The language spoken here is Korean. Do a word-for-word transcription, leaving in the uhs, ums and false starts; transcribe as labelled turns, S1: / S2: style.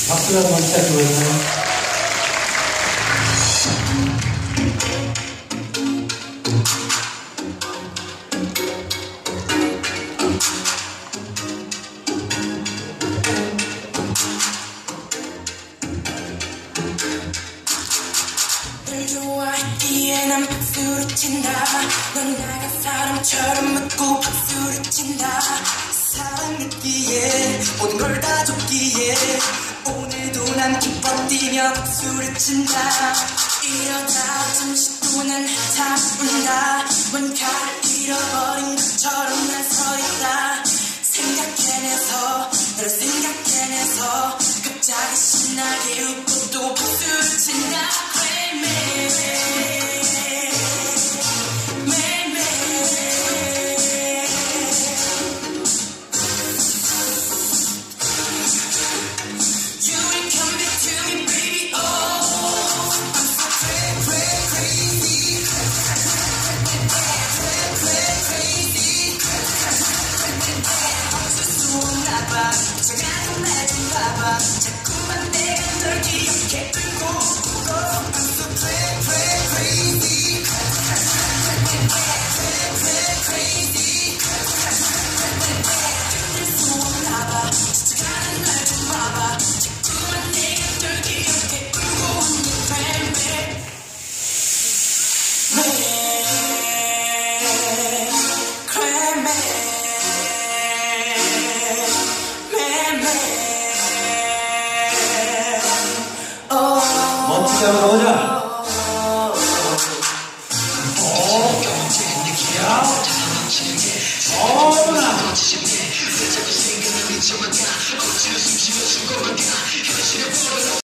S1: 박수를 한번 부탁드려요.
S2: 널 좋아했기에 난 박수를 친다. 넌 나가 사람처럼 묻고 박수를 친다. 사랑했기에 모든 걸 다 줬기에 오늘도 난 기뻐 뛰며 박수를 친다. 이러다 잠시 또는 참는다. 뭔가를 잃어버린 것처럼 난 서있다. 생각해내서 너를 생각해내서 갑자기 신나게 웃고 또 박수를 친다. 저가는 날좀 봐봐. 자꾸만 내가 널 기억해 끌고 오고 I'm so crazy crazy crazy 끝낼 수 없나 봐. 저가는 날좀 봐봐. 자꾸만 내가 널 기억해 끌고 오는 baby.
S1: 멋지게 한번 가보자. 어머나.